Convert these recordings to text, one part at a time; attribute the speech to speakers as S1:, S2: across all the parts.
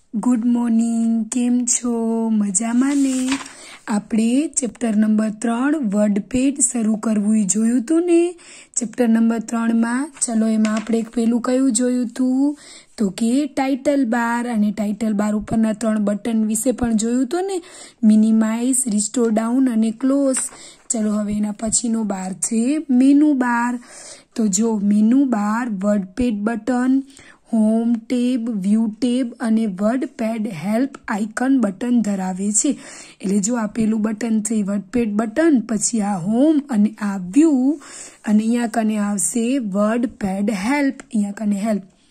S1: Good morning केम छो मजामा ने આપણે ચેપ્ટર નંબર 3 વર્ડપેડ શરૂ કરવું જોયું હતું ને ચેપ્ટર નંબર 3 માં ચલો એમાં આપણે એક પેલું કયું જોયું હતું તો કે ટાઇટલ બાર અને ટાઇટલ બાર ઉપરના 3 બટન વિશે પણ જોયું હતું ને મિનિમાઇઝ રિસ્ટોર ડાઉન અને ક્લોઝ ચલો હવે એના પછીનો બાર છે મેનુ બાર તો જો menu bar WordPad button home tab view tab અને વર્ડપેડ હેલ્પ આઇકન બટન ધરાવે છે એટલે જો આ પેલું બટન છે વર્ડપેડ બટન પછી આ હોમ અને આ વ્યૂ અને અહીંયા કને આવશે વર્ડપેડ હેલ્પ અહીંયા કને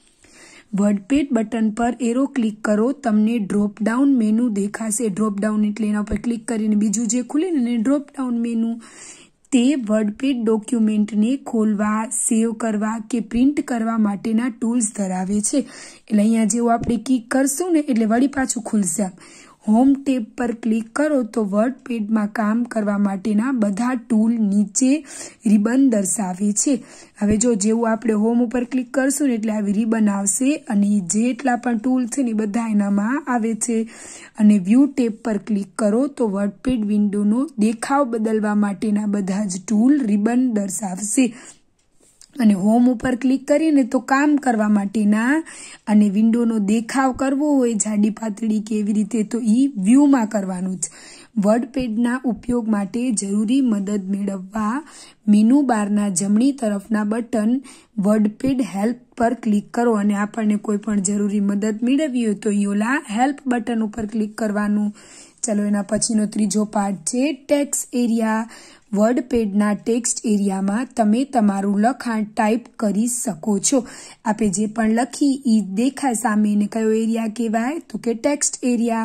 S1: હેલ્પ વર્ડપેડ બટન પર એરો ક્લિક કરો તમને ડ્રોપ ડાઉન મેનુ દેખાશે ડ્રોપ ડાઉન એટલે એના પર ક્લિક કરીને બીજું જે ખુલે ને ડ્રોપ ડાઉન મેનુ તે વર્ડપેડ ડોક્યુમેન્ટને ખોલવા સેવ કરવા કે પ્રિન્ટ કરવા માટેના ટૂલ્સ ધરાવે છે એટલે અહીંયા જેવું આપણે ક્લિક કરશું ને એટલે વળી પાછું ખુલશે હોમ ટેબ પર ક્લિક કરો તો વર્ડપેડમાં કામ કરવા માટેના બધા ટૂલ નીચે રિબન દર્શાવે છે હવે જો જેવું આપણે હોમ ઉપર ક્લિક કરશું ને એટલે આવી રિબન આવશે અને જેટલા પણ ટૂલ છે ને બધા એનામાં આવે છે અને વ્યૂ ટેબ પર ક્લિક કરો તો વર્ડપેડ વિન્ડોનો દેખાવ બદલવા માટેના બધા જ ટૂલ રિબન દર્શાવશે અને હોમ ઉપર ક્લિક કરીને તો કામ કરવા માટેના અને વિન્ડોનો દેખાવ કરવો હોય જાડી પાતળી કે એવી રીતે તો એ વ્યૂમાં કરવાનું છે વર્ડપેડના ઉપયોગ માટે જરૂરી મદદ મેળવવા મેનુ બારના જમણી તરફના બટન વર્ડપેડ હેલ્પ પર ક્લિક કરો અને આપણને કોઈ પણ જરૂરી મદદ મેળવવી હોય તો યોલા હેલ્પ બટન ઉપર ક્લિક કરવાનું ચલો એના પછીનો ત્રીજો પાર્ટ છે ટેક્સ્ટ એરિયા વર્ડપેડના ટેક્સ્ટ એરિયામાં તમે તમારું લખાણ ટાઈપ કરી શકો છો આપણે જે પણ લખી એ દેખાય સામે એને કયો એરિયા કહેવાય તો કે ટેક્સ્ટ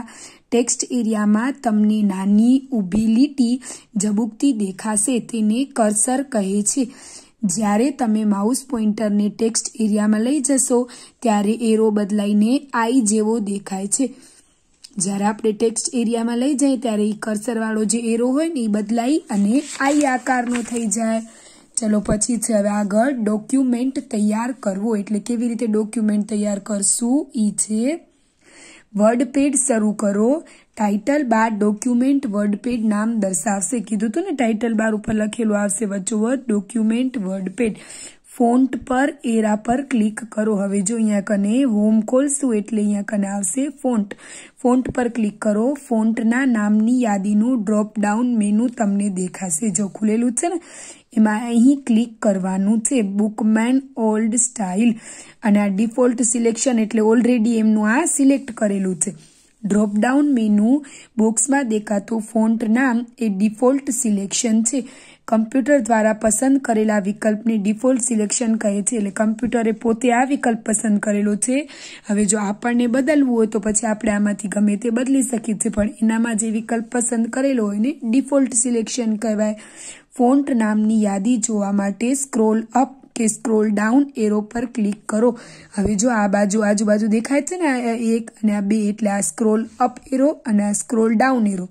S1: એરિયામાં તમને નાની ઊભી લીટી ઝબૂકતી દેખાશે તેને કર્સર કહે છે જ્યારે તમે માઉસ પોઇન્ટરને ટેક્સ્ટ એરિયામાં લઈ જશો ત્યારે એરો બદલાઈને આઈ જેવો દેખાય છે જ્યારે આપણે ટેક્સ્ટ એરિયામાં લઈ જઈએ ત્યારે એ કર્સરવાળો જે એરો હોય ને એ બદલાઈ અને આઈ આકારનો થઈ જાય ચલો પછી છે હવે આગળ ડોક્યુમેન્ટ તૈયાર કરવો એટલે કેવી રીતે ડોક્યુમેન્ટ તૈયાર કરશું એ છે વર્ડપેડ શરૂ કરો ટાઇટલ બાર ડોક્યુમેન્ટ વર્ડપેડ નામ દર્શાવશે કીધું હતું ને ટાઇટલ બાર ઉપર લખેલું આવશે વચ્ચોવચ્ચ ડોક્યુમેન્ટ વર્ડપેડ ફોન્ટ પર એરા પર ક્લિક કરો હવે જો અહીંયા કને હોમ ખોલશું એટલે અહીંયા કને આવશે ફોન્ટ પર ક્લિક કરો ફોન્ટના નામની યાદીનું ડ્રોપ ડાઉન મેનુ તમને દેખાશે જો ખુલેલું છે ને એમાં અહીં ક્લિક કરવાનું છે બુકમેન ઓલ્ડ સ્ટાઇલ અને આ ડિફોલ્ટ સિલેક્શન એટલે ઓલરેડી એમનું આ સિલેક્ટ કરેલું છે ડ્રોપ ડાઉન મેનુ બોક્સમાં દેખાતું ફોન્ટ નામ એ ડિફોલ્ટ સિલેક્શન છે કમ્પ્યુટર દ્વારા પસંદ કરેલા વિકલ્પને ડિફોલ્ટ સિલેક્શન કહે છે એટલે કમ્પ્યુટરે પોતે આ વિકલ્પ પસંદ કરેલો છે હવે જો આપણને બદલવું હોય તો પછી આપણે આમાંથી ગમે તે બદલી શકીએ છીએ પણ એનામાં જે વિકલ્પ પસંદ કરેલો હોય ને ડિફોલ્ટ સિલેક્શન કહેવાય ફોન્ટ નામની યાદી જોવા માટે સ્ક્રોલ અપ કે સ્ક્રોલ ડાઉન એરો પર ક્લિક કરો હવે જો આ બાજુ આજુબાજુ દેખાય છે ને એક અને આ બે એટલે આ સ્ક્રોલ અપ એરો અને આ સ્ક્રોલ ડાઉન એરો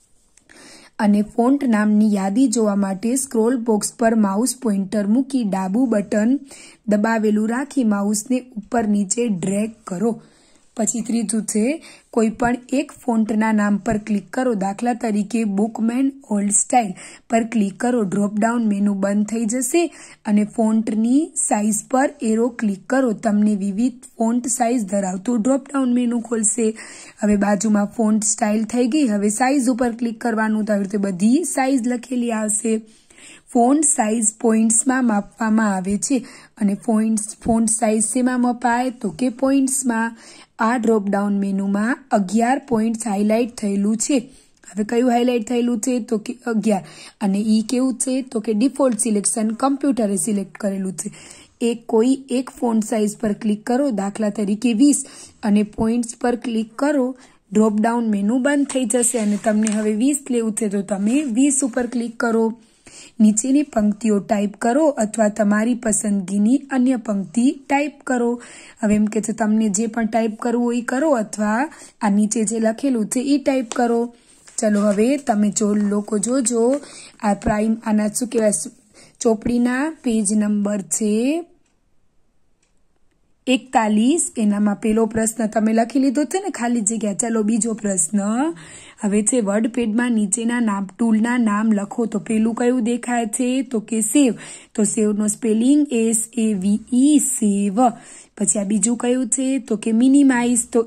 S1: અને ફોન્ટ નામની યાદી જોવા માટે સ્ક્રોલ બોક્સ પર માઉસ પોઇન્ટર મૂકી ડાબું બટન દબાવેલું રાખી માઉસને ઉપર નીચે ડ્રેગ કરો પછી ત્રીજું છે કોઈ પણ એક ફોન્ટના નામ પર ક્લિક કરો દાખલા તરીકે બુકમેન ઓલ્ડ સ્ટાઇલ પર ક્લિક કરો ડ્રોપ ડાઉન મેનુ બંધ થઈ જશે અને ફોન્ટની સાઇઝ પર એરો ક્લિક કરો તમને વિવિધ ફોન્ટ સાઇઝ ધરાવતું ડ્રોપ ડાઉન મેનુ ખોલશે હવે બાજુમાં ફોન્ટ સ્ટાઇલ થઈ ગઈ હવે સાઇઝ ઉપર ક્લિક કરવાનું તો આવી રીતે બધી સાઇઝ લખેલી આવશે ફોન્ટ સાઇઝ પોઈન્ટ્સમાં માપવામાં આવે છે અને ફોન્ટ સાઇઝ શેમાં મપાય તો કે પોઈન્ટ્સમાં આ ડ્રોપ ડાઉન મેનુમાં 11 પોઈન્ટ્સ હાઇલાઇટ થયેલું છે હવે કયું હાઇલાઇટ થયેલું છે તો કે 11 અને ઈ કેવું છે તો કે ડિફોલ્ટ સિલેક્શન કમ્પ્યુટરે સિલેક્ટ કરેલું છે કોઈ એક ફોન્ટ સાઇઝ પર ક્લિક કરો દાખલા તરીકે 20 અને પોઈન્ટ્સ પર ક્લિક કરો ડ્રોપ ડાઉન મેનુ બંધ થઈ જશે અને તમને હવે 20 લેવું છે તો તમે 20 ઉપર ક્લિક કરો નીચેની પંક્તિઓ ટાઈપ કરો અથવા તમારી પસંદગીની અન્ય પંક્તિ ટાઈપ કરો હવે એમ કે છે તમને જે પણ ટાઈપ કરવું એ કરો અથવા આ નીચે જે લખેલું છે એ ટાઈપ કરો ચલો હવે તમે લોકો જોજો આ આના શું કહેવાય ચોપડીના પેજ નંબર છે 41 એનામાં પેલો પ્રશ્ન તમે લખી લીધો છે ને ખાલી જગ્યા. ચાલો બીજો પ્રશ્ન હવે છે વર્ડપેડમાં નીચેના ટૂલના નામ લખો. તો પેલું કયું દેખાય છે તો કે સેવ. તો સેવનો સ્પેલિંગ SAVE સેવ. પછી આ બીજું કયું છે તો કે મિનિમાઇઝ. તો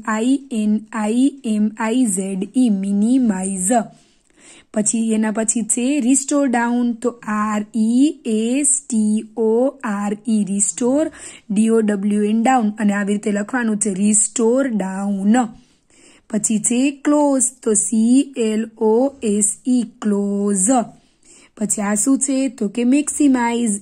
S1: MINIMIZE મિનિમાઇઝ. પછી એના પછી છે રિસ્ટોર ડાઉન. તો RESTORE રિસ્ટોર. DOWN ડાઉન અને આવી રીતે લખવાનું છે રિસ્ટોર ડાઉન. પછી છે ક્લોઝ. તો CLOSE ક્લોઝ. પછી આ શું છે તો કે મેક્સિમાઇઝ.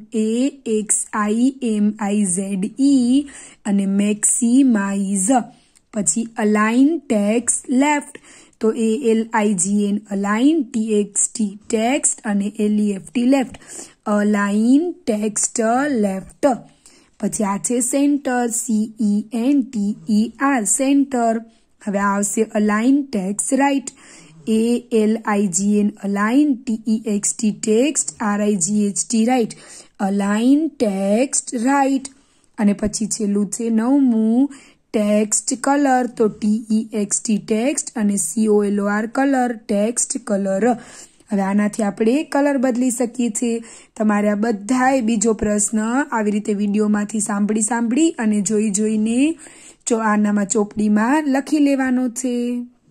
S1: MAXIMIZE અને મેક્સિમાઇઝ. પછી અલાઇન ટેક્સ્ટ લેફ્ટ. તો ALIGN અલાઇન. TXT ટેક્સ્ટ અને LEFT left. Align text left. પછી આ છે સેન્ટર. CENTER centre. હવે આવશે align text right. ALIGN align. TEXT text. RIGHT right. Align text right. અને પછી છેલ્લું છે 9મું ટેક્સ્ટ કલર. તો TEXT ટેક્સ્ટ અને COLOR કલર ટેક્સ્ટ કલર. હવે આનાથી આપણે કલર બદલી શકીએ છીએ. તમારે આ બધાય બીજો પ્રશ્ન આવી રીતે વિડીયોમાંથી સાંભળી અને જોઈને આનામાં ચોપડીમાં લખી લેવાનો છે.